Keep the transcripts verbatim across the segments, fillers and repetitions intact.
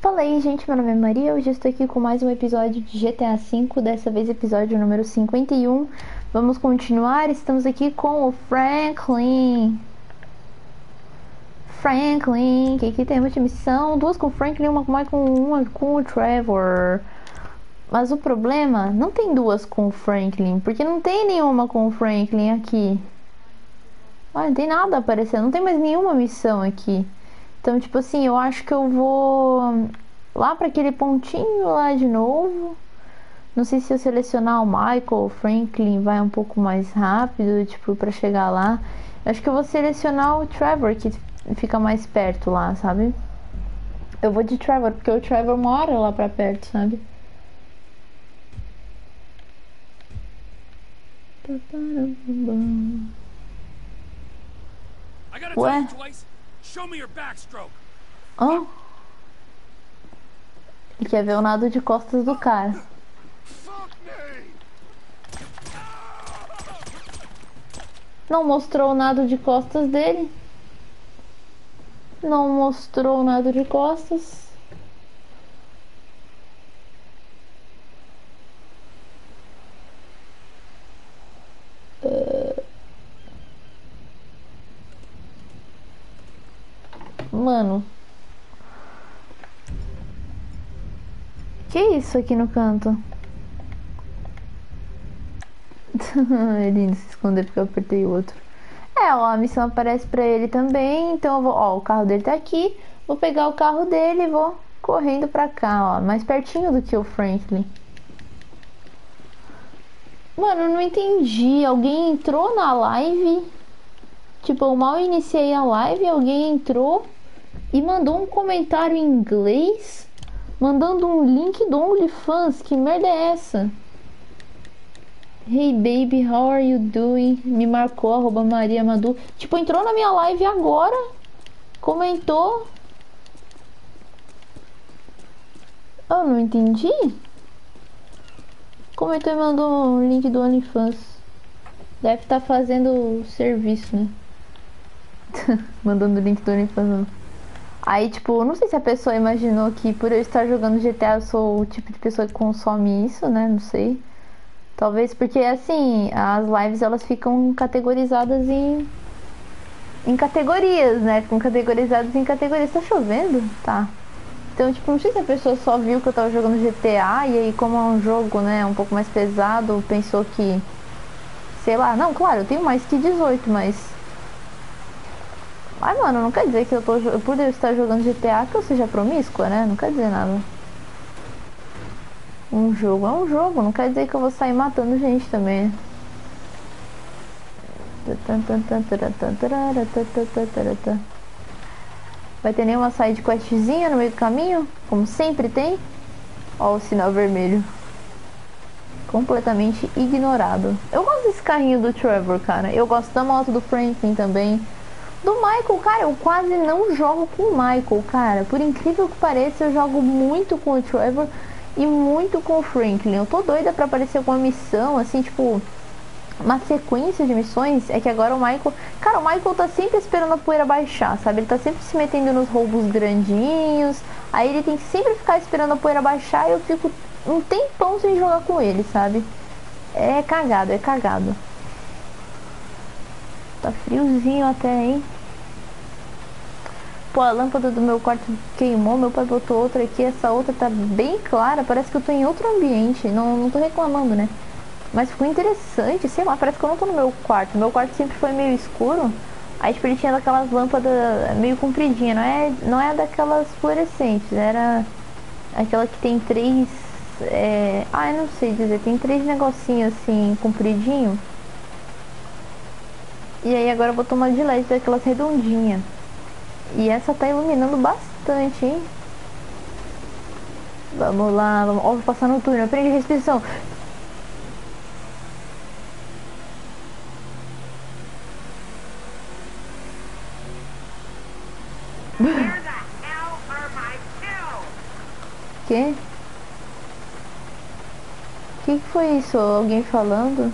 Fala aí, gente, meu nome é Maria, hoje eu estou aqui com mais um episódio de G T A cinco, dessa vez episódio número cinquenta e um. Vamos continuar, estamos aqui com o Franklin. Franklin, que aqui temos de missão, duas com o Franklin, uma com o Michael, uma com o Trevor. Mas o problema, não tem duas com o Franklin, porque não tem nenhuma com o Franklin aqui. Ah, não tem nada aparecendo, não tem mais nenhuma missão aqui. Então, tipo assim, eu acho que eu vou lá para aquele pontinho lá de novo. Não sei se eu selecionar o Michael ou Franklin vai um pouco mais rápido, tipo, para chegar lá. Eu acho que eu vou selecionar o Trevor, que fica mais perto lá, sabe? Eu vou de Trevor, porque o Trevor mora lá pra perto, sabe? Ué? Oh? Ele quer ver o nado de costas do cara. Não mostrou o nado de costas dele. Não mostrou o nado de costas. Uh... Mano. Que isso aqui no canto? Ele se escondeu porque eu apertei o outro. É, ó, a missão aparece pra ele também. Então eu vou, ó, o carro dele tá aqui. Vou pegar o carro dele e vou correndo pra cá, ó. Mais pertinho do que o Franklin. Mano, eu não entendi. Alguém entrou na live. Tipo, eu mal iniciei a live. Alguém entrou e mandou um comentário em inglês, mandando um link do OnlyFans. Que merda é essa? Hey baby, how are you doing? Me marcou, arroba Maria Madu. Tipo, entrou na minha live agora. Comentou. Eu não entendi. Comentou e mandou um link do OnlyFans. Deve estar tá fazendo serviço, né? Mandando o link do OnlyFans. Aí, tipo, não sei se a pessoa imaginou que por eu estar jogando G T A eu sou o tipo de pessoa que consome isso, né? Não sei. Talvez porque, assim, as lives elas ficam categorizadas em em categorias, né? Ficam categorizadas em categorias. Tá chovendo? Tá. Então, tipo, não sei se a pessoa só viu que eu tava jogando G T A e aí, como é um jogo, né, um pouco mais pesado, pensou que, sei lá, não, claro, eu tenho mais que dezoito, mas mas, mano, não quer dizer que eu tô, por eu estar jogando G T A, que eu seja promíscua, né? Não quer dizer nada. Um jogo é um jogo, não quer dizer que eu vou sair matando gente também. Vai ter nenhuma side questzinha no meio do caminho? Como sempre tem. Ó o sinal vermelho. Completamente ignorado. Eu gosto desse carrinho do Trevor, cara. Eu gosto da moto do Franklin também. Do Michael, cara, eu quase não jogo com o Michael, cara. Por incrível que pareça, eu jogo muito com o Trevor e muito com o Franklin. Eu tô doida pra aparecer com uma missão, assim, tipo, uma sequência de missões. É que agora o Michael... Cara, o Michael tá sempre esperando a poeira baixar, sabe? Ele tá sempre se metendo nos roubos grandinhos. Aí ele tem que sempre ficar esperando a poeira baixar e eu fico um tempão sem jogar com ele, sabe? É cagado, é cagado. Tá friozinho até, hein? Pô, a lâmpada do meu quarto queimou, meu pai botou outra aqui, essa outra tá bem clara, parece que eu tô em outro ambiente, não, não tô reclamando, né? Mas ficou interessante, sei lá, parece que eu não tô no meu quarto, meu quarto sempre foi meio escuro, aí tipo, ele tinha daquelas lâmpadas meio compridinhas, não é, não é daquelas fluorescentes, era aquela que tem três, é... ah, eu não sei dizer, tem três negocinhos assim, compridinho. E aí agora eu vou tomar de L E D daquelas redondinhas. E essa tá iluminando bastante, hein? Vamos lá, vamos... Ó, vou passar no túnel, prende a respiração. Que? Que que foi isso? Alguém falando?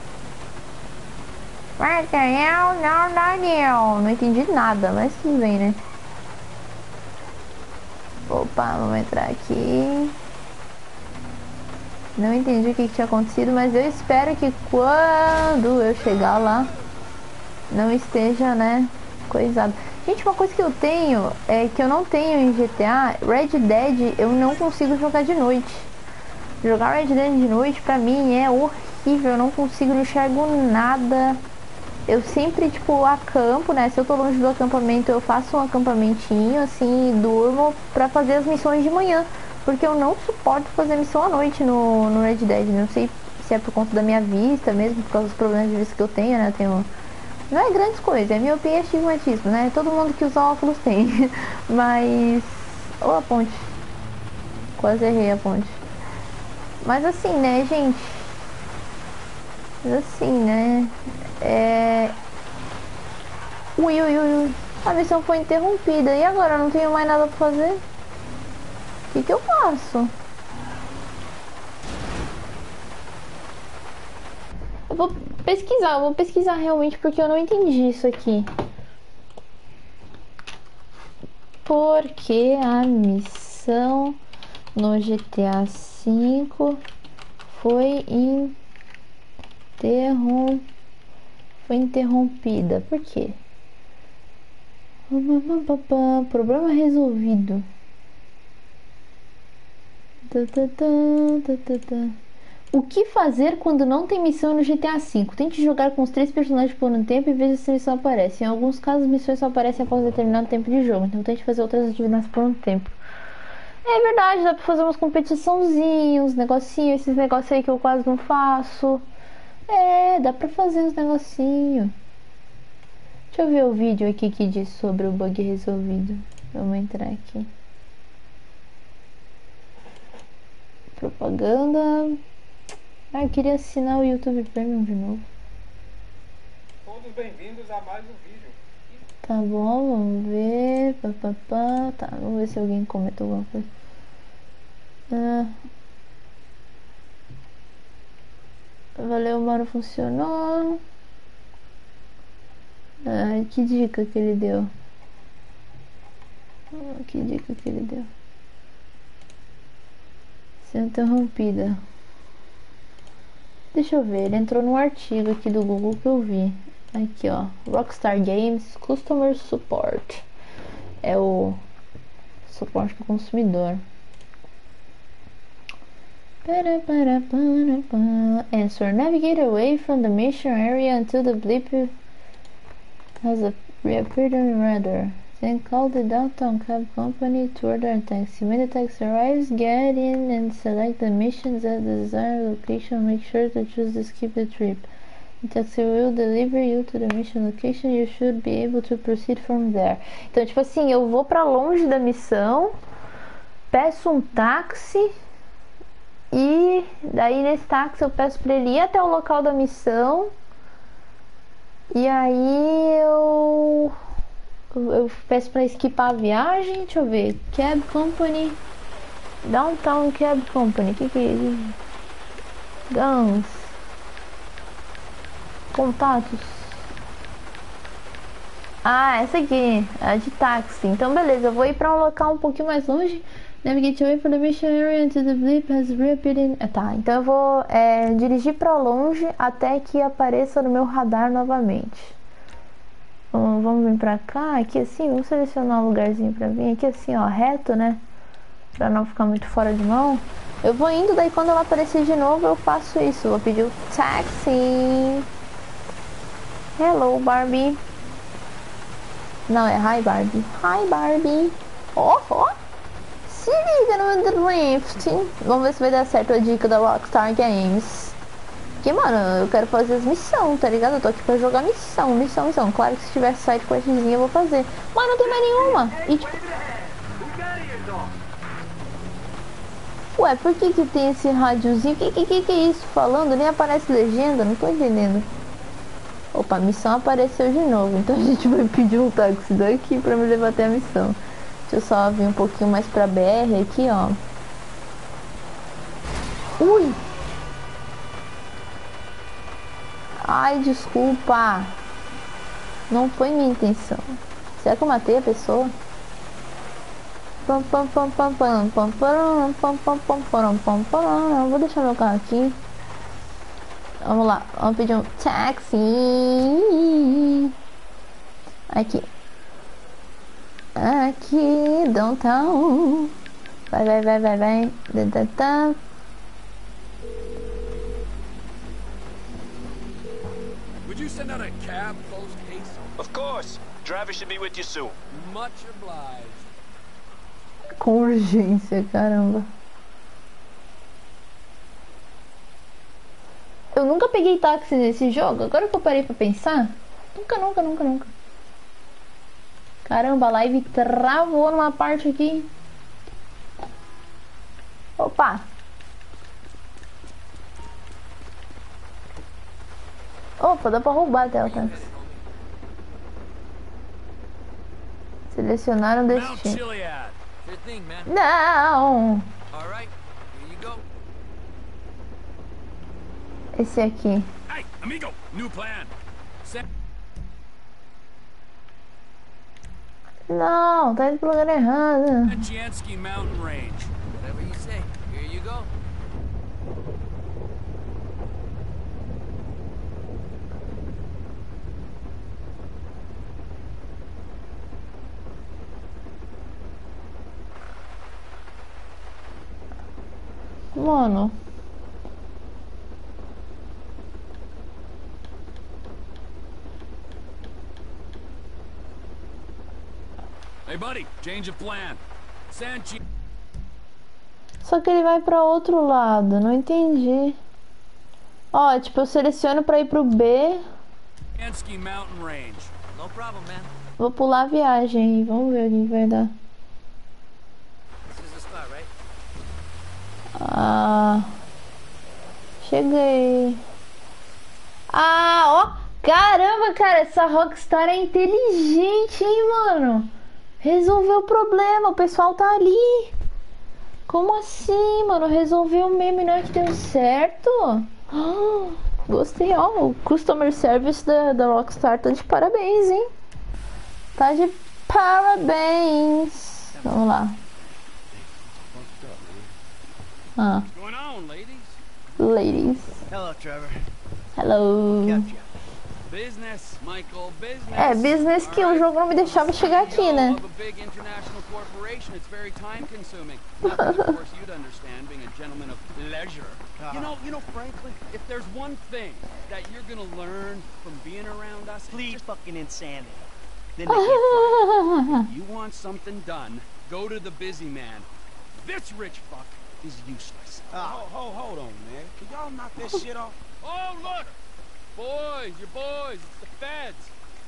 Não, não, não, não. Não entendi nada, mas tudo bem, né? Opa, vamos entrar aqui. Não entendi o que, que tinha acontecido, mas eu espero que quando eu chegar lá não esteja, né, coisado. Gente, uma coisa que eu tenho é que eu não tenho em G T A, Red Dead, eu não consigo jogar de noite. Jogar Red Dead de noite pra mim é horrível, eu não consigo, não enxergo nada. Eu sempre, tipo, acampo, né? Se eu tô longe do acampamento, eu faço um acampamentinho, assim, e durmo pra fazer as missões de manhã. Porque eu não suporto fazer missão à noite no, no Red Dead. Não sei se é por conta da minha vista mesmo, por causa dos problemas de vista que eu tenho, né? Eu tenho... Não é grandes coisas, é miopia e astigmatismo, né? Todo mundo que usa óculos tem. Mas... Ô, a ponte. Quase errei a ponte. Mas assim, né, gente? Mas assim, né? É... Ui, ui, ui, ui. A missão foi interrompida. E agora? Eu não tenho mais nada pra fazer? O que que eu faço? Eu vou pesquisar, eu vou pesquisar realmente porque eu não entendi isso aqui. Porque a missão no G T A cinco foi interrom... foi interrompida. Por quê? Problema resolvido. O que fazer quando não tem missão no G T A cinco? Tente jogar com os três personagens por um tempo e veja se a missão aparece. Em alguns casos, missões só aparecem após determinado tempo de jogo, então tente fazer outras atividades por um tempo. É verdade, dá pra fazer umas competiçãozinhas, uns negocinhos, esses negócios aí que eu quase não faço. É, dá pra fazer uns negocinhos. Deixa eu ver o vídeo aqui que diz sobre o bug resolvido. Vamos entrar aqui. Propaganda. Ah, eu queria assinar o YouTube Premium de novo. Todos bem-vindos a mais um vídeo. Tá bom, vamos ver. Pá, pá, pá. Tá, vamos ver se alguém comentou alguma coisa. Ah. Valeu, mano, funcionou. Ah, que dica que ele deu? Ah, que dica que ele deu? Ser interrompida. Deixa eu ver, ele entrou num artigo aqui do Google que eu vi. Aqui, ó. Rockstar Games Customer Support. É o suporte para o consumidor. Answer. Navigate away from the mission area until the blip has reappeared on the radar. Then call the downtown cab company to order a taxi. When the taxi arrives, get in and select the missions at the desired location. Make sure to choose to skip the trip. The taxi will deliver you to the mission location. You should be able to proceed from there. Então, tipo assim, eu vou pra longe da missão, peço um táxi e daí nesse táxi eu peço pra ele ir até o local da missão. E aí eu eu peço pra esquipar a viagem. Deixa eu ver. Cab Company. Downtown Cab Company. O que que é isso? Guns. Contatos. Ah, essa aqui. A de táxi. Então beleza, eu vou ir pra um local um pouquinho mais longe. Navigate away from the mission area until the blip has reappeared in... Ah, tá, então eu vou é, dirigir pra longe até que apareça no meu radar novamente. Vamos, vamos vir pra cá, aqui assim, vamos selecionar um lugarzinho pra vir. Aqui assim, ó, reto, né? Pra não ficar muito fora de mão. Eu vou indo, daí quando ela aparecer de novo eu faço isso. Vou pedir o taxi. Hello, Barbie. Não, é hi, Barbie. Hi, Barbie. Oh, oh. Se liga no drift. Vamos ver se vai dar certo a dica da Rockstar Games. Porque, mano, eu quero fazer as missões, tá ligado? Eu tô aqui pra jogar missão, missão, missão. Claro que se tivesse side questzinha eu vou fazer. Mas não tem mais nenhuma. E, tipo... Ué, por que que tem esse rádiozinho? Que, que que que é isso falando? Nem aparece legenda, não tô entendendo. Opa, a missão apareceu de novo. Então a gente vai pedir um táxi daqui pra me levar até a missão. Deixa eu só vir um pouquinho mais pra B R aqui, ó. Ui! Ai, desculpa. Não foi minha intenção. Será que eu matei a pessoa? Pam, pam, pam, pam, pam, pam, pam, pam, pam, pam, pam, pam, pam. Vou deixar meu carro aqui. Vamos lá, vamos pedir um táxi. Aqui. Aqui, downtown. Vai, vai, vai, vai, vai. Da, da, da. Would you send out a cab post haste? Of course. Driver should be with you soon. Much obliged. Com urgência, caramba. Eu nunca peguei táxi nesse jogo. Agora que eu parei pra pensar. Nunca, nunca, nunca, nunca. Caramba, a live travou numa parte aqui. Opa! Opa, dá pra roubar até o táxi. Selecionar um Mount destino. Chiliad. Sure thing, man. Não! All right, here you go. Esse aqui. Hey, amigo, new plan. Send Não, tá indo pro lugar errado. Chiansky Mountain Range. Whatever you say. Here you go. Mano. Hey, buddy, change of plan. San Chi Só que ele vai pra outro lado, não entendi. Ó, tipo, eu seleciono pra ir pro B. Chiansky Mountain Range. No problem, man. Vou pular a viagem, vamos ver o que vai dar. This is the spot, right? Ah, cheguei. Ah, ó, caramba, cara, essa Rockstar é inteligente, hein, mano. Resolveu o problema, o pessoal tá ali. Como assim, mano? Resolveu mesmo e não é que deu certo? Ah, gostei, ó, o Customer Service da, da Rockstar tá de parabéns, hein. Tá de parabéns. Vamos lá. Ah, What's going on, ladies? ladies. Hello, Trevor. Hello. Gotcha. Business, Michael, business. É, business que o jogo não me deixava chegar aqui, né? Of a big international corporation, it's very time consuming. Not that, of course, you'd understand being a gentleman of leisure. You know, you know, frankly, if there's one thing that you're gonna learn from being around us, Please just fucking insanity. Then they get fired. you want something done, go to the busy man. This rich fuck is useless. Ah, Ho, ho, hold on, man. Can y'all knock that shit off? Oh, look! Boys, your boys, it's the feds.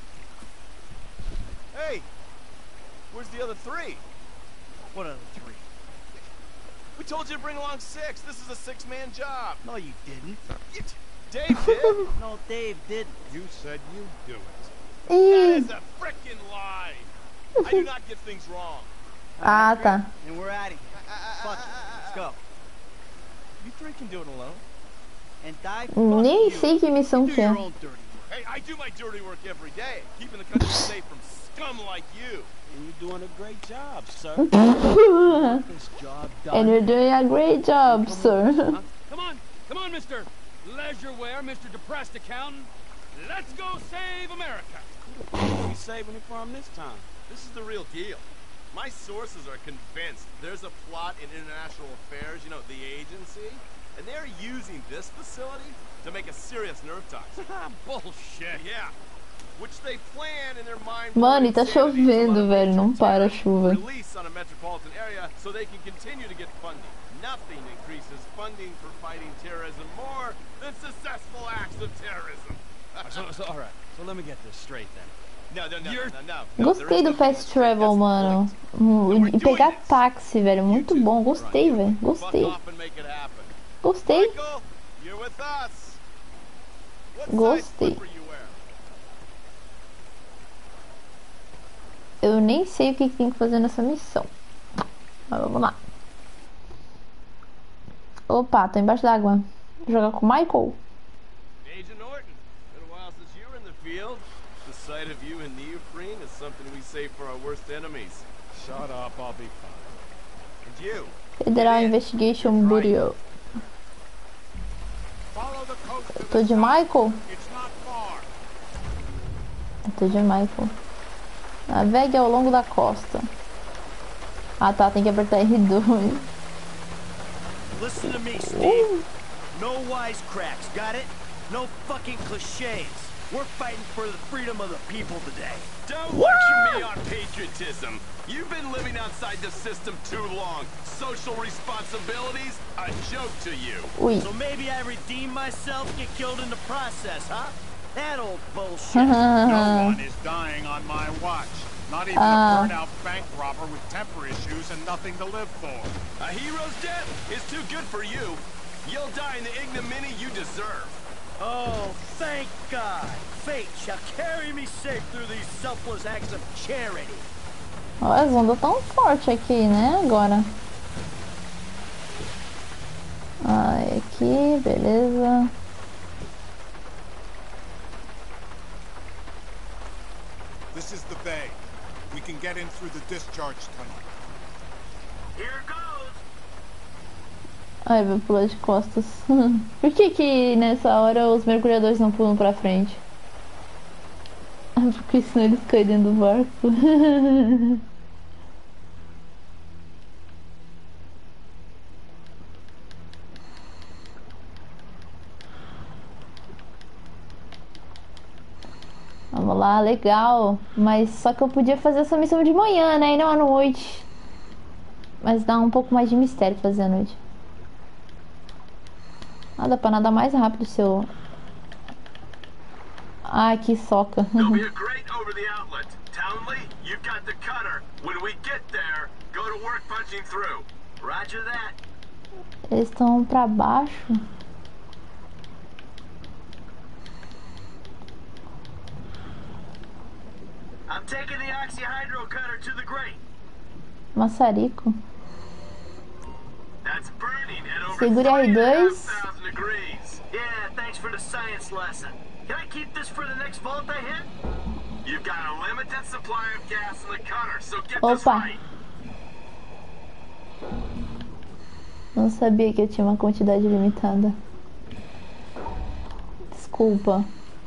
Hey, where's the other three? what other three? We told you to bring along six. This is a six-man job. No, you didn't. You t- Dave did. No, Dave didn't. You said you'd do it. That Ih, is a frickin' lie. I do not get things wrong. ah, tá. And we're out of here. Fuck it. Let's go. You three can do it alone. And die. Fuck Nem you. sei que missão Do que é. your own dirty work. Hey, I do my dirty work every day, keeping the country safe from scum like you. And you're doing a great job, sir. This job done. And you're doing a great job, sir. Huh? Come on, come on, Mister Leisureware, Mister Depressed Accountant. Let's go save America. Who you saving it from this time? This is the real deal. My sources are convinced there's a plot in international affairs, you know, the agency, and they're using this facility to make a serious nerve toxin. Bullshit. Yeah. Which they plan in their mind. Mano, e tá chovendo, velho. Não para a chuva. Release on a metropolitan area so they can continue to get funding. Nothing increases funding for fighting terrorism more than successful acts of terrorism. So, so, all right. So let me get this straight then. No, no, no, You're- no, no, no. There Gostei is do no fast business travel, rate, that's the mano. point. Hum, E pegar táxi, velho. Muito bom. Gostei, velho. Fuck Gostei. off and make it happen. Gostei. Michael, you're with us. What size Gostei. slipper you wear? Eu nem sei o que que tem que fazer nessa missão. Mas vamos lá. Opa, tô embaixo d'água. Jogar com o Michael? Agent Norton, been a while since you were in the field. The sight of you in neoprene is something we save for our worst enemies. Shut up, I'll be fine. And you. Federal Investigation Bureau. Follow the coast to Tô the de south. Michael? It's not far. Eu tô de Michael. Navegue ao longo da costa. Ah tá, tem que apertar R dois. Listen to me, Steve. No wisecracks, got it? No fucking cliches. We're fighting for the freedom of the people today. Don't lecture me on patriotism. You've been living outside the system too long. Social responsibilities, a joke to you. Ui. So maybe I redeem myself, get killed in the process, huh? That old bullshit. No one is dying on my watch. Not even Ah. a burnout bank robber with temper issues and nothing to live for. A hero's death is too good for you. You'll die in the ignominy you deserve. Oh, thank God. Fate shall carry me safe through these selfless acts of charity. Olha, as ondas tão fortes aqui, né? Agora. Ai, aqui, beleza. This is the bay. We can get in through the discharge tunnel. Here goes. Ai, vai pular de costas. Por que que nessa hora os mergulhadores não pulam pra frente? Porque senão eles caem dentro do barco. Vamos lá, legal. Mas só que eu podia fazer essa missão de manhã, né? E não à noite. Mas dá um pouco mais de mistério fazer à noite. Ah, dá pra nadar mais rápido se eu... Ah, que soca. There'll be a grate over the outlet. Townley, you've got the cutter. When we get there, go to work punching through. Roger that. Eles estão pra baixo. I'm taking the oxyhydro cutter to the grate. Maçarico. That's burning at over Segure R dois. three thousand degrees. Yeah, thanks for the science lesson. Can I keep this for the next vault I hit? You've got a limited supply of gas in the cutter, so get this Opa. right. Não sabia que eu tinha uma quantidade limitada. Desculpa.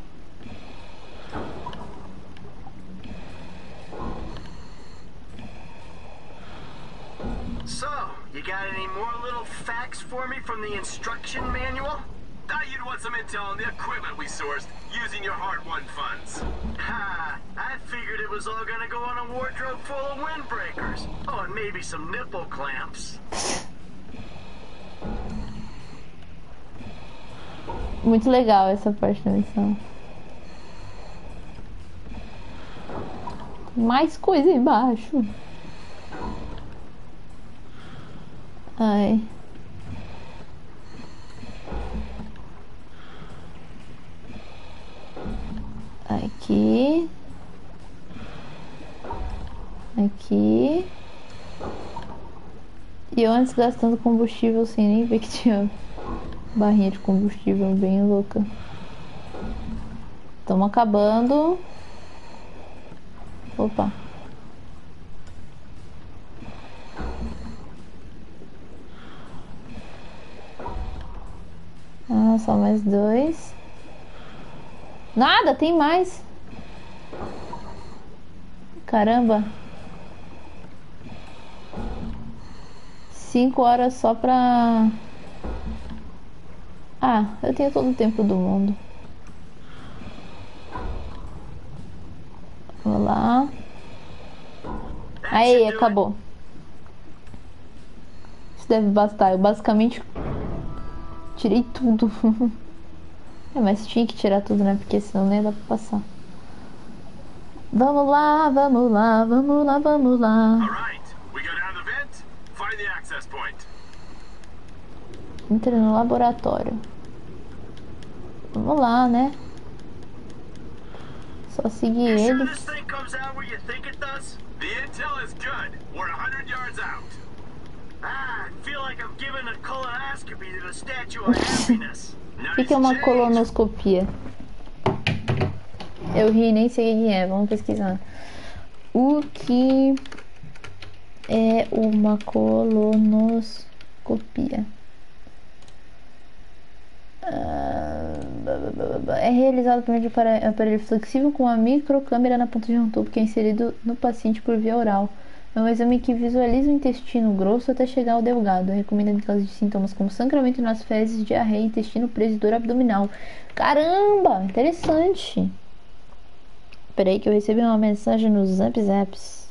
So, you got any more little facts for me from the instruction manual? Thought you'd want some intel on the equipment we sourced using your hard-won funds. Ha! I figured it was all gonna go on a wardrobe full of windbreakers. Oh, and maybe some nipple clamps. Muito legal essa parte da missão. Mais coisa embaixo. Ai. Aqui. Aqui. E eu antes gastando combustível sem nem ver que tinha barrinha de combustível bem louca. Estamos acabando. Opa. Ah, só mais dois. Nada, tem mais. Caramba. Cinco horas só pra... Ah, eu tenho todo o tempo do mundo. Vamos lá. Aí, acabou. Isso deve bastar. Eu basicamente tirei tudo. É, mas tinha que tirar tudo, né? Porque senão nem dá pra passar. Vamos lá, vamos lá, vamos lá, vamos lá. Alright, we go down the vent, find the access point. Entra no laboratório. Vamos lá, né? Só seguir You sure eles. this thing comes out where you think it does? The intel is good. We're a hundred yards out. Ah, I feel like I'm giving a colonoscopy to the Statue of Happiness. O que, que é uma Nice change. colonoscopia? Eu ri, nem sei o que é. Vamos pesquisar. O que é uma colonoscopia. É realizado por meio de um aparelho flexível com uma microcâmera na ponta de um tubo que é inserido no paciente por via oral. É um exame que visualiza o intestino grosso até chegar ao delgado. É recomendado em casos de sintomas como sangramento nas fezes, diarreia, intestino preso e dor abdominal. Caramba, interessante. Peraí que eu recebi uma mensagem no Zap Zaps.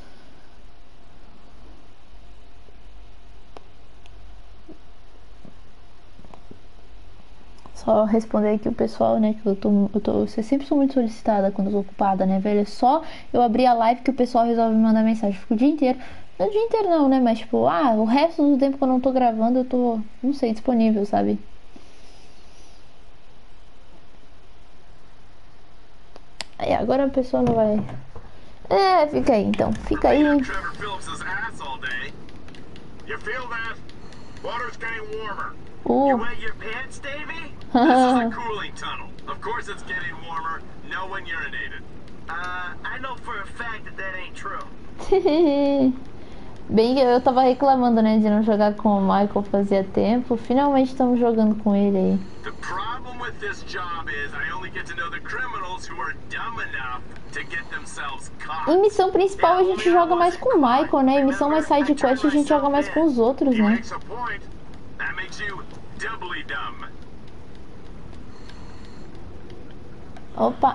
Só responder aqui o pessoal, né, que eu tô, eu tô, eu sempre sou muito solicitada quando eu tô ocupada, né, velho, é só eu abrir a live que o pessoal resolve me mandar mensagem, fico o dia inteiro, não o dia inteiro não, né, mas tipo, ah, o resto do tempo que eu não tô gravando, eu tô, não sei, disponível, sabe. Aí agora a pessoa não vai, é, fica aí então, fica aí. Trevor Phillips's ass all day. You feel that? Water's getting warmer. You Uh. wet your pants, Davey? This is a cooling tunnel. Of course it's getting warmer. No one urinated. Uh, I know for a fact that that ain't true. Bem, eu tava reclamando, né, de não jogar com o Michael fazia tempo. Finalmente estamos jogando com ele aí. The problem with this job is I only get to know the criminals who are dumb enough to get themselves caught. Em missão principal a gente joga mais com o Michael, né? Em missão mais side quest a gente joga mais com os outros, He né? makes a point. That makes you doubly dumb. Opa!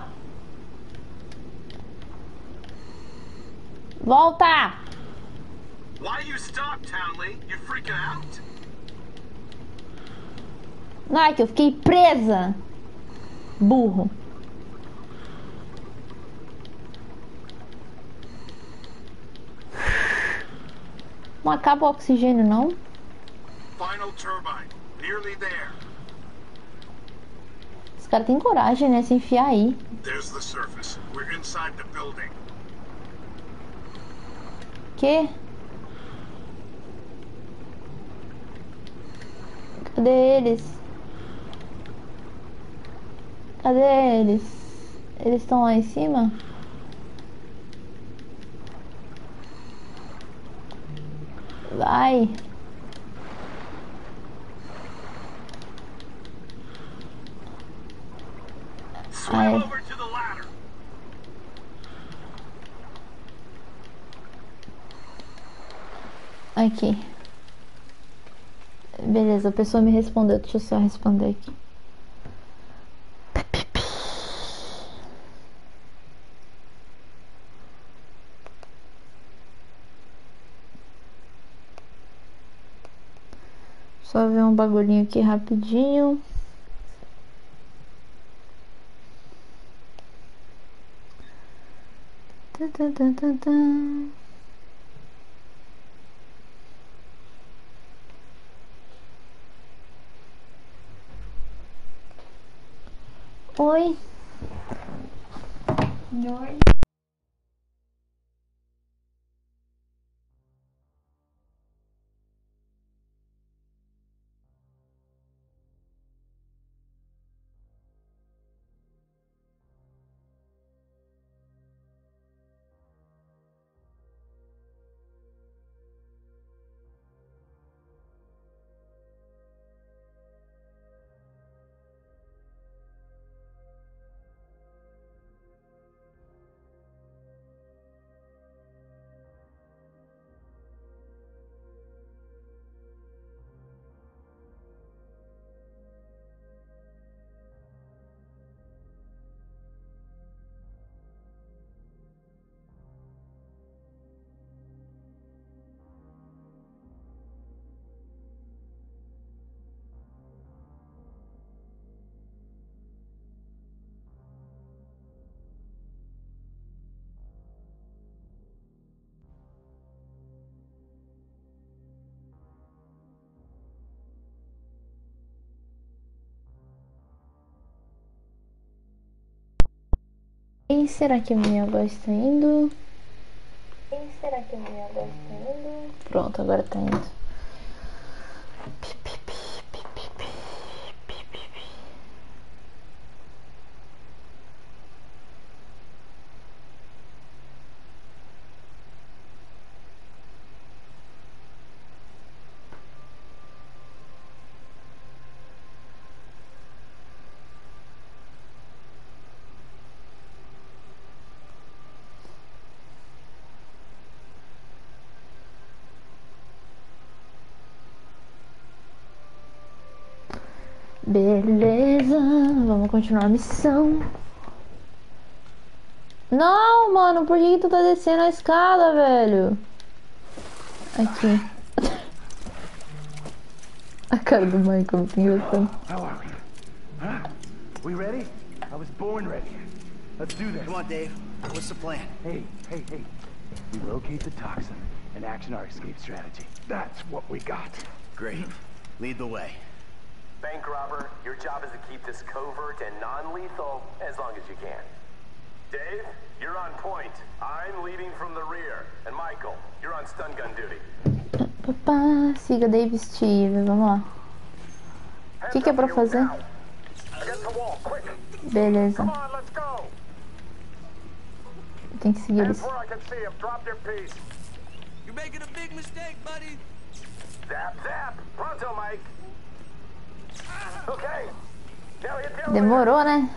Volta! Why you stop, Townley? You freaking out? Ai, que eu fiquei presa! Burro. Não acaba o oxigênio, não? Final turbine. Nearly there. Os caras têm coragem, né? Se enfiar aí. There's the surface. We're inside the building. Que? Cadê eles? Cadê eles? Eles estão lá em cima? Vai! Swim Ai. over to the ladder. Aqui. Beleza, a pessoa me respondeu. Deixa eu só responder aqui. Só ver um bagulhinho aqui rapidinho. Tan, tan, tan, tan, tan. Oi. Oi. E será que a minha voz está indo? E será que a minha voz está indo? Pronto, agora tá indo. Pi, pi, pi, pi, pi, pi, pi, pi, pi. Beleza, vamos continuar a missão. Não, mano, por que, que tu tá descendo a escada, velho? Aqui. A cara do Michael, muito engraçado. How are we? Huh? We ready? I was born ready. Let's do this. Come on, Dave. What's the plan? Hey, hey, hey. We locate the toxin and action our escape strategy. That's what we got. Great. Lead the way. Bank robber, your job is to keep this covert and non-lethal as long as you can. Dave, you're on point. I'm leading from the rear. And Michael, you're on stun gun duty. Papá, siga Dave Steve, vamos lá. O que, que é pra fazer? Beleza. Tem que seguir eles. You're making a big mistake, buddy. Zap, zap. Pronto, Mike. Okay. Now hit the Demorou, né?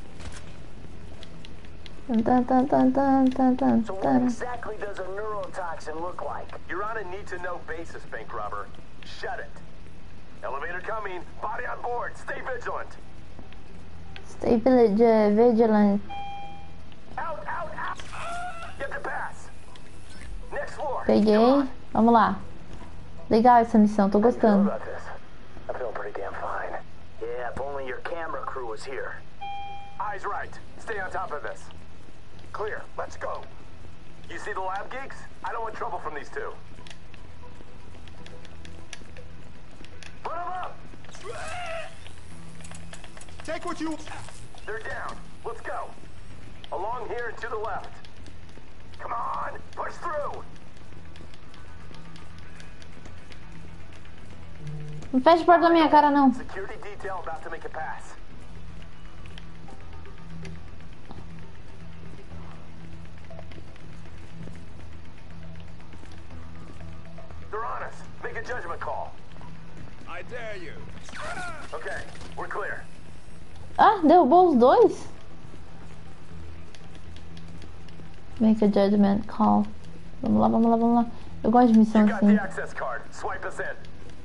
Tan, tan, tan, tan, tan, tan, So what tan. exactly does a neurotoxin look like? You're on a need-to-know basis, bank robber. Shut it. Elevator coming. Body on board. Stay vigilant. Stay village- vigilant. Out, out, out. Get the pass. Next floor. Peguei. Vamos lá. Legal essa missão, tô gostando. About this. I feel pretty damn fine. Yeah, if only your camera crew was here. Eyes right. Stay on top of this. Clear. Let's go. You see the lab geeks? I don't want trouble from these two. Put them up! Take what you... They're down. Let's go. Along here and to the left. Come on! Push through! Não fecha a porta da minha cara, não. Security detail about to make a pass. They're on us. Make a judgment call. I dare you. Okay, we're clear. Ah, derrubou os dois? Make a judgment call. Vamos lá, vamos lá, vamos lá. Eu gosto de missão You got assim. the access card. Swipe us in.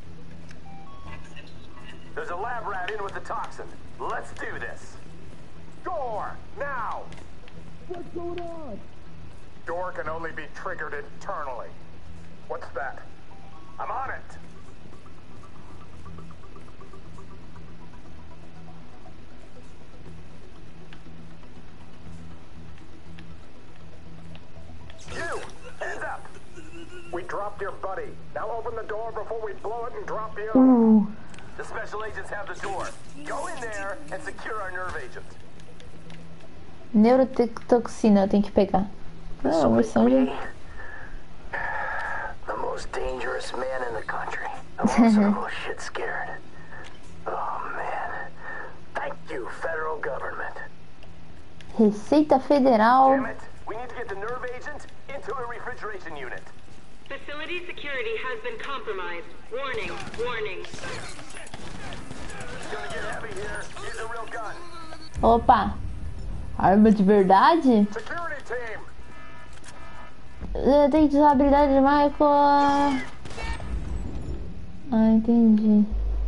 There's a lab rat in with the toxin. Let's do this. Door, now! What's going on? Door can only be triggered internally. What's that? I'm on it. You! Hands up! We dropped your buddy. Now open the door before we blow it and drop you. Uh, The special agents have the door. Go in there and secure our nerve agent. neurotoxina, eu tenho que pegar. Ah, missão de... The most dangerous man in the country. I'm also a little shit scared. Oh man. Thank you, federal government. Receita Federal. Damn it. We need to get the nerve agent into a refrigeration unit. Facility security has been compromised. Warning, warning. It's gonna get heavy here. Use a real gun. Opa. Arma de verdade? Security team. Eu tenho que usar a habilidade de Michael. Ah, entendi.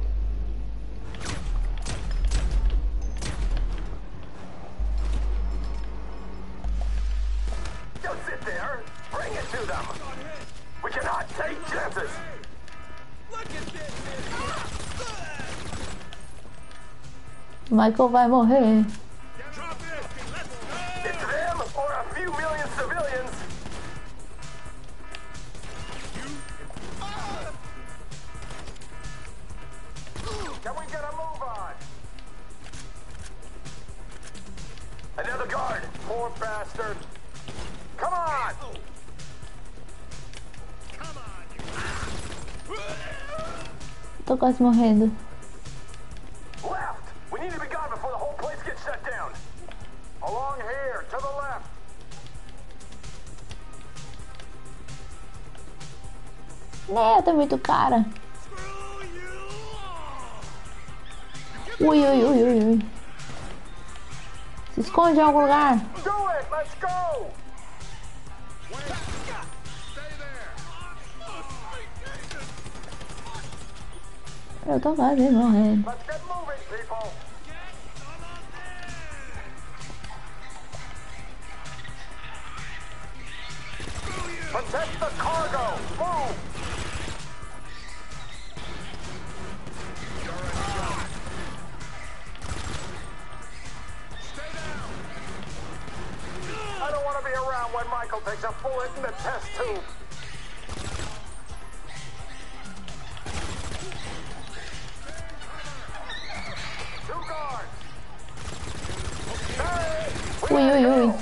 Don't sit there. Bring it to them. We cannot take chances. Michael vai morrer. It's them or a few million civilians. Can we get a move on? Another guard. Poor bastard. Come on. Tô quase morrendo. Left. We need to be gone before the whole place gets shut down. Along here, to the left. Né, tá muito cara. Ui, ui, ui, ui, ui. Se esconde em algum lugar. Do it. Let's go. Eu tô quase morrendo. Let's get moving, people. Protect the cargo! Move! I don't want to be around when Michael takes a bullet in the test tube. Two guards. Hey, we Ui, ui, ui.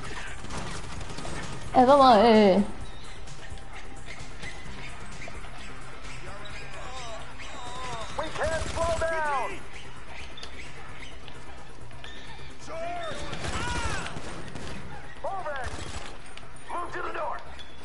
É, vamos lá. É. We can't slow down. Move it. Move to the door.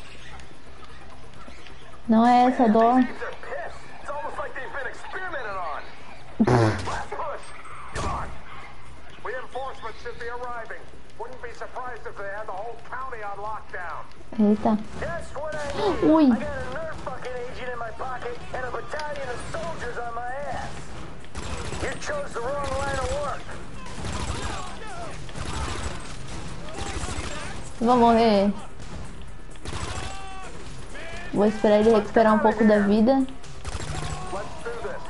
Não é essa dor. These are pissed. It's almost like they've been experimented on. Let's push. Come on. Reinforcements should be arriving. Wouldn't be surprised if they had the whole county on lockdown. Eita. Guess what I need? Ui. I got a nerve fucking agent in my pocket and a battalion of soldiers on my ass. You chose the wrong line of work. Vou morrer. Vou esperar ele recuperar um pouco da vida. Let's do this.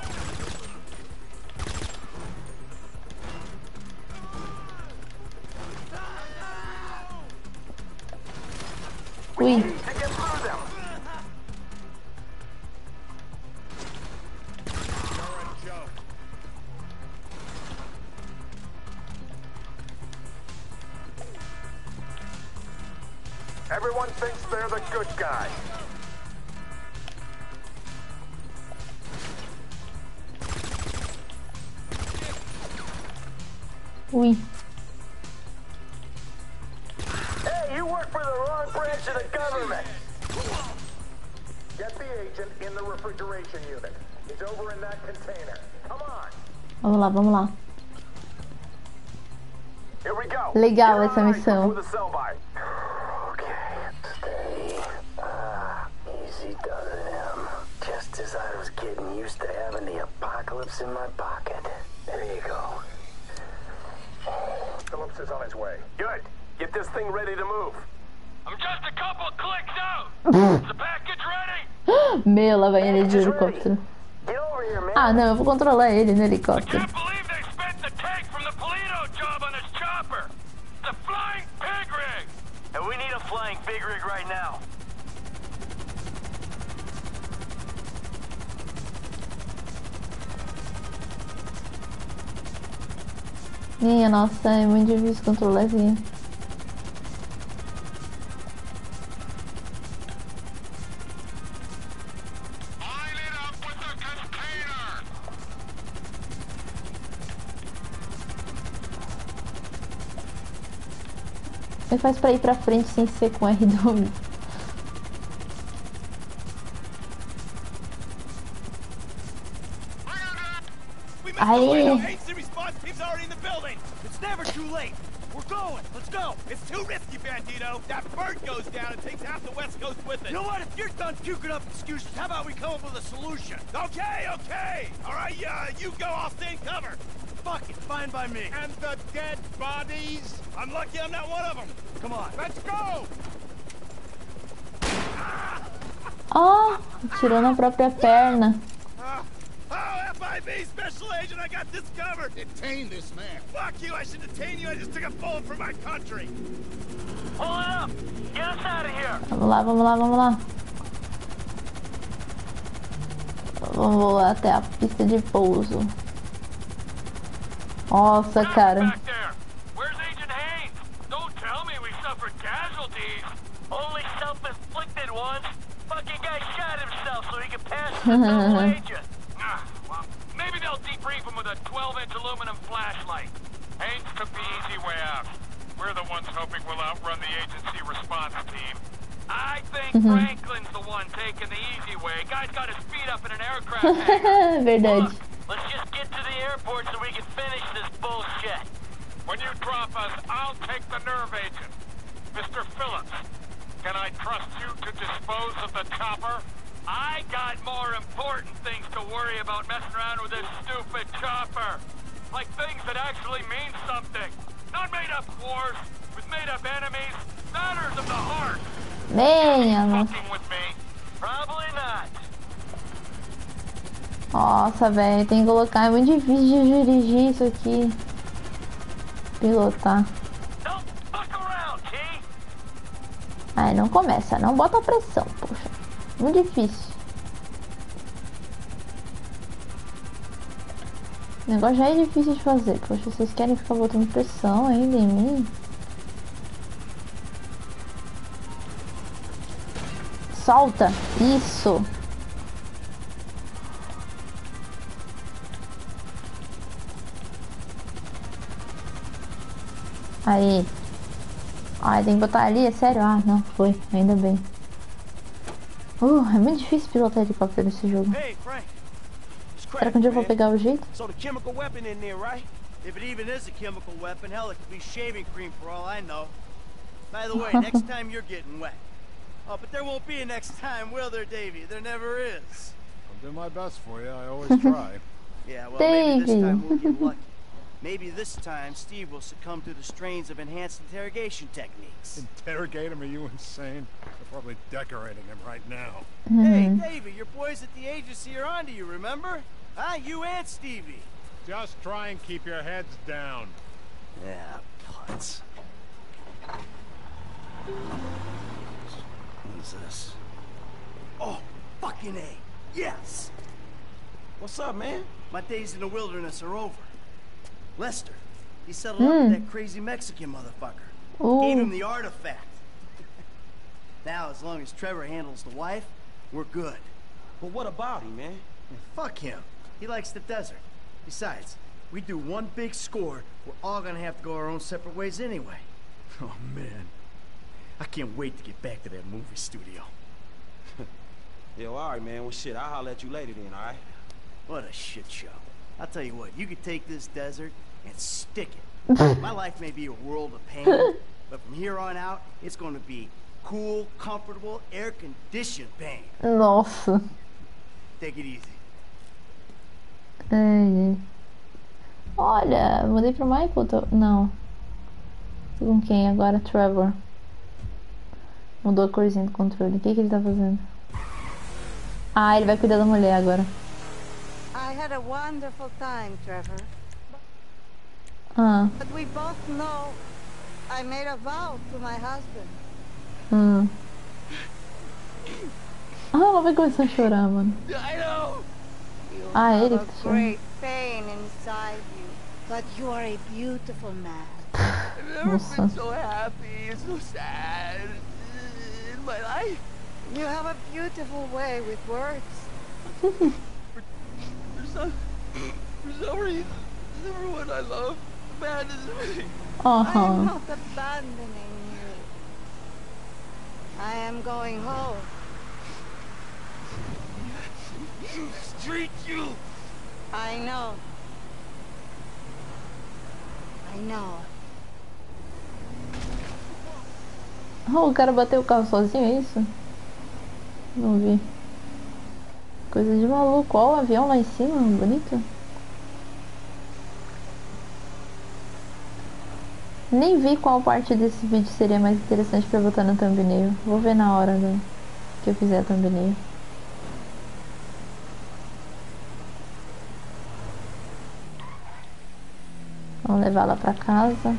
Ui. To get through them. Everyone thinks they're the good guy. Ui. Hey, you work for the wrong branch of the government. Get the agent in the refrigeration unit. He's over in that container. Come on. Vamos lá, vamos lá. Here we go. Legal You're essa on missão. with the sell by. Okay, steady. Ah, easy does him. Just as I was getting used to having the apocalypse in my pocket. There you go. Phillips is on his way. Good. Get this thing ready to move. I'm just a couple clicks out. Is the package ready? Meu, lá vai ele de helicóptero. Get over here, man. Ah, não, eu vou controlar ele no helicóptero. Can't believe they spent the tank from the Polito job on this chopper. The flying pig rig. And we need a flying big rig right now. Minha nossa, é muito difícil controlar assim. Ele faz pra ir pra frente sem ser com R dois. Aê! It's never too late. We're going. Let's go. It's too risky, Bandito. That bird goes down and takes half the West Coast with it. You know what? If you're done puking up excuses, how about we come up with a solution? Okay, okay. All right, uh, you go. I'll stay in cover. Fuck it. Fine by me. And the dead bodies? I'm lucky I'm not one of them. Come on. Let's go. Ó, tirou na própria perna. Uh, oh, F I B Special Agent, I got this covered. Detain this man. Fuck you. I should detain you. I just took a bullet for my country. Pull it up. Get us out of here. Vamos lá, vamos lá, vamos lá. Vamos até a pista de pouso. Nossa, cara. Back there. Where's Agent Haynes? Don't tell me we suffered casualties. Only self-inflicted ones. Fucking guy shot himself so he could pass the double agent. Ah, well, maybe they'll debrief him with a twelve inch aluminum flashlight. Haynes took the easy way out. We're the ones hoping we'll outrun the agency response team. I think Mhm. Franklin's the one taking the easy way. Guy's got his feet up in an aircraft hangar. Verdade. Look, let's just get to the airport so we can finish this bullshit. When you drop us, I'll take the nerve agent. Mister Phillips, can I trust you to dispose of the chopper? I got more important things to worry about messing around with this stupid chopper. Like things that actually mean something. Not made up wars with made up enemies. Matters of the heart. Venha. Fucking with me? Probably not. Nossa, velho, tem que colocar. É muito difícil de dirigir isso aqui. Pilotar. Don't fuck around, Key. Ai, não começa, não bota pressão, poxa. Muito difícil. O negócio já é difícil de fazer. Poxa, vocês querem ficar botando pressão ainda em mim? Solta! Isso! Aí. Ai, tem que botar ali, é sério? Ah, não, foi. Ainda bem. Uh, é muito difícil pilotar helicóptero nesse jogo. Hey, Frank. Será que um dia eu vou pegar o jeito? So the chemical weapon in there, right? If it even is a chemical weapon, hell, it could be shaving cream for all I know. By the way, next time you're getting wet. Oh, but there won't be a next time, will there, Davey? There never is. I'll do my best for you. I always try. Yeah, well, maybe this Davey. time we'll get lucky. Maybe this time Steve will succumb to the strains of enhanced interrogation techniques. Interrogate him? Are you insane? They're probably decorating him right now. Hey, Davey, your boys at the agency are onto you, remember? Huh? You and Stevie. Just try and keep your heads down. Yeah, putz. Who's this? Oh, fucking A. Yes! What's up, man? My days in the wilderness are over. Lester, he settled up with that crazy Mexican motherfucker. Gave him the artifact. Now, as long as Trevor handles the wife, we're good. But what about him, man? And fuck him. He likes the desert. Besides, we do one big score, we're all gonna have to go our own separate ways anyway. Oh, man. I can't wait to get back to that movie studio. Yo, alright, man. Well, shit, I'll holler at you later then, alright? What a shit show. I'll tell you what, you could take this desert and stick it. My life may be a world of pain, but from here on out, it's going to be cool, comfortable, air-conditioned pain. Nossa. Take it easy. Ai. Olha, mudei pro Michael. Tô... Não. Tô com quem agora? Trevor. Mudou a corzinha do controle. O que, que ele tá fazendo? Ah, ele vai cuidar da mulher agora. I had a wonderful time, Trevor. Ah. But we both know I made a vow to my husband. Hum. Ah, ela vai começar a chorar, mano. I know. You Ah, have ele a que chora. great pain inside you, but you are a beautiful man. I've never Nossa. been so happy and so sad in my life. You have a beautiful way with words. For some, for some reason, everyone I love abandons me. I am Aham. not abandoning you. I am going home. Street you. I know. I know. Ah, o cara bateu o carro sozinho, é isso? Não vi. Coisa de maluco. Olha o avião lá em cima, bonito. Nem vi qual parte desse vídeo seria mais interessante pra botar na thumbnail. Vou ver na hora né, que eu fizer a thumbnail. Vamos levar ela pra casa.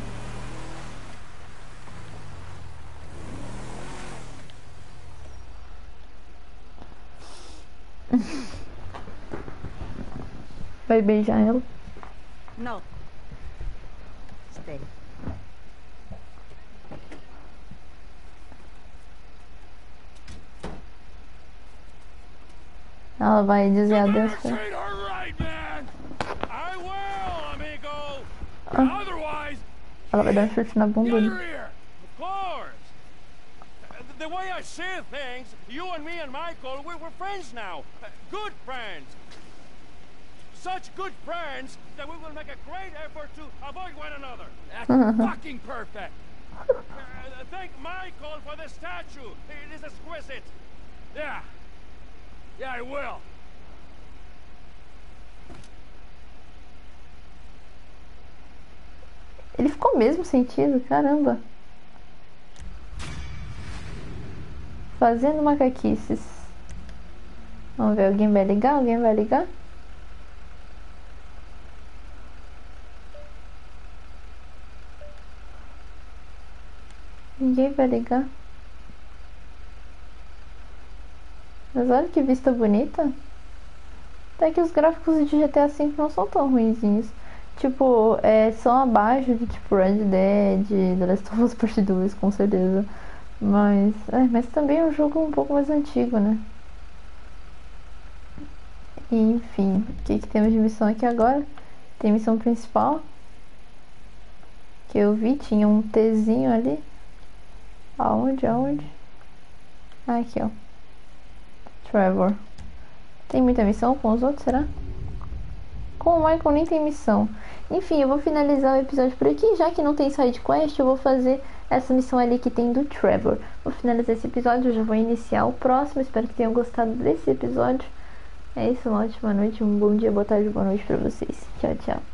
Vai beijar ela? No. Stay. Ela vai dizer adeus. Treat her right, man. I will, amigo. Ah. Otherwise, Ela vai dar um chute na bunda get dele. her here. Of course. Uh, The way I see things, you and me and Michael, we- we're friends now. Uh, Good friends. Such good friends that we will make a great effort to avoid one another. That's fucking perfect. Uh, thank Michael for the statue. It is exquisite. Yeah. Yeah, I will. Ele ficou mesmo sentido, caramba. Fazendo macaquices. Vamos ver, alguém vai ligar? Alguém vai ligar? Ninguém vai ligar. Mas olha que vista bonita. Até que os gráficos de G T A cinco não são tão ruinzinhos. Tipo, é, são abaixo de tipo Red Dead, The Last of Us Part dois, com certeza. Mas, é, mas também é um jogo um pouco mais antigo, né? E, enfim, o que, que temos de missão aqui agora? Tem missão principal. Que eu vi, tinha um Tzinho ali. Aonde, aonde? Ah, aqui, ó. Trevor. Tem muita missão com os outros, será? Com o Michael nem tem missão. Enfim, eu vou finalizar o episódio por aqui. Já que não tem side quest, eu vou fazer essa missão ali que tem do Trevor. Vou finalizar esse episódio, eu já vou iniciar o próximo. Espero que tenham gostado desse episódio. É isso, uma ótima noite, um bom dia, boa tarde, boa noite pra vocês. Tchau, tchau.